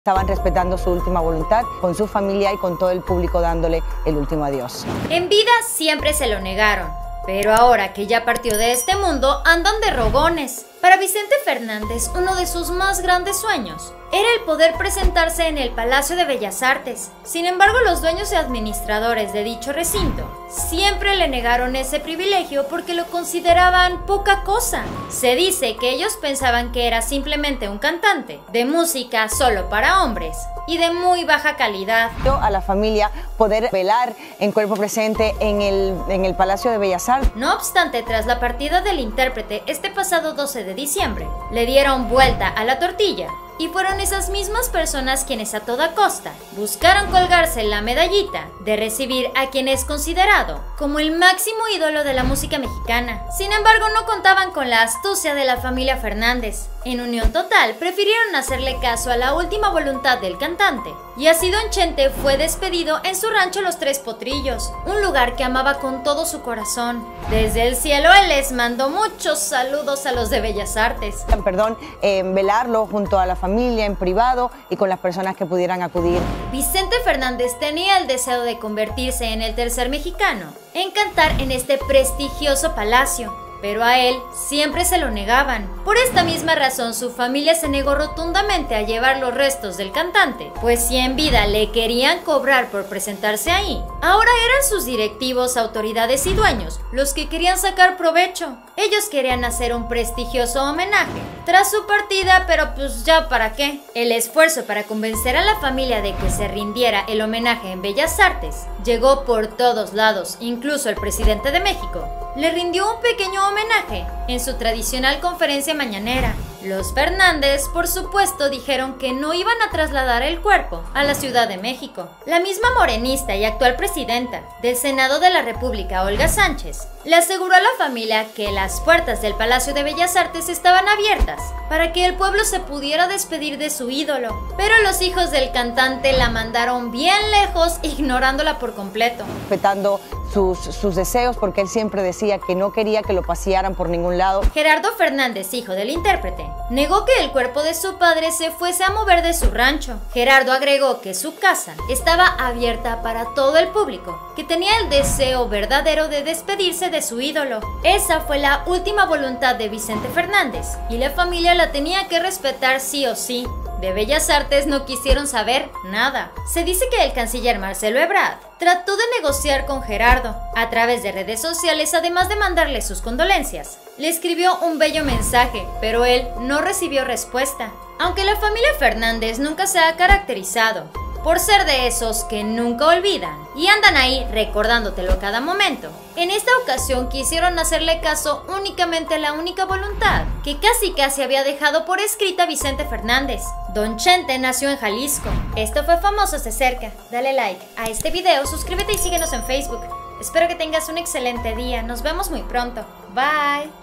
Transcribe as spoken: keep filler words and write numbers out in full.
Estaban respetando su última voluntad con su familia y con todo el público dándole el último adiós. En vida siempre se lo negaron, pero ahora que ya partió de este mundo andan de rogones. Para Vicente Fernández, uno de sus más grandes sueños era el poder presentarse en el Palacio de Bellas Artes. Sin embargo, los dueños y administradores de dicho recinto siempre le negaron ese privilegio porque lo consideraban poca cosa. Se dice que ellos pensaban que era simplemente un cantante de música solo para hombres y de muy baja calidad. A la familia poder velar en cuerpo presente en el, en el Palacio de Bellas Artes. No obstante, tras la partida del intérprete este pasado doce de diciembre, le dieron vuelta a la tortilla. Y fueron esas mismas personas quienes a toda costa buscaron colgarse la medallita de recibir a quien es considerado como el máximo ídolo de la música mexicana. Sin embargo, no contaban con la astucia de la familia Fernández. En unión total, prefirieron hacerle caso a la última voluntad del cantante. Y así Don Chente fue despedido en su rancho Los Tres Potrillos, un lugar que amaba con todo su corazón. Desde el cielo él les mandó muchos saludos a los de Bellas Artes. Perdón, eh, velarlo junto a la familia en privado y con las personas que pudieran acudir. Vicente Fernández tenía el deseo de convertirse en el tercer mexicano en cantar en este prestigioso palacio, pero a él siempre se lo negaban. Por esta misma razón su familia se negó rotundamente a llevar los restos del cantante, pues si en vida le querían cobrar por presentarse ahí, ahora eran sus directivos, autoridades y dueños los que querían sacar provecho. Ellos querían hacer un prestigioso homenaje tras su partida, pero pues ya para qué. El esfuerzo para convencer a la familia de que se rindiera el homenaje en Bellas Artes llegó por todos lados, incluso el presidente de México le rindió un pequeño homenaje en su tradicional conferencia mañanera. Los Fernández, por supuesto, dijeron que no iban a trasladar el cuerpo a la Ciudad de México. La misma morenista y actual presidenta del Senado de la República, Olga Sánchez, le aseguró a la familia que las puertas del Palacio de Bellas Artes estaban abiertas para que el pueblo se pudiera despedir de su ídolo. Pero los hijos del cantante la mandaron bien lejos, ignorándola por completo. Respetando sus, sus deseos, porque él siempre decía que no quería que lo pasearan por ningún lado. Gerardo Fernández, hijo del intérprete, negó que el cuerpo de su padre se fuese a mover de su rancho. Gerardo agregó que su casa estaba abierta para todo el público, que tenía el deseo verdadero de despedirse de su ídolo. Esa fue la última voluntad de Vicente Fernández y la familia la tenía que respetar sí o sí. De Bellas Artes no quisieron saber nada. Se dice que el canciller Marcelo Ebrard trató de negociar con Gerardo a través de redes sociales, además de mandarle sus condolencias. Le escribió un bello mensaje, pero él no recibió respuesta. Aunque la familia Fernández nunca se ha caracterizado por ser de esos que nunca olvidan y andan ahí recordándotelo cada momento, en esta ocasión quisieron hacerle caso únicamente a la única voluntad que casi casi había dejado por escrita Vicente Fernández. Don Chente nació en Jalisco. Esto fue Famosos de Cerca. Dale like a este video, suscríbete y síguenos en Facebook. Espero que tengas un excelente día. Nos vemos muy pronto. Bye.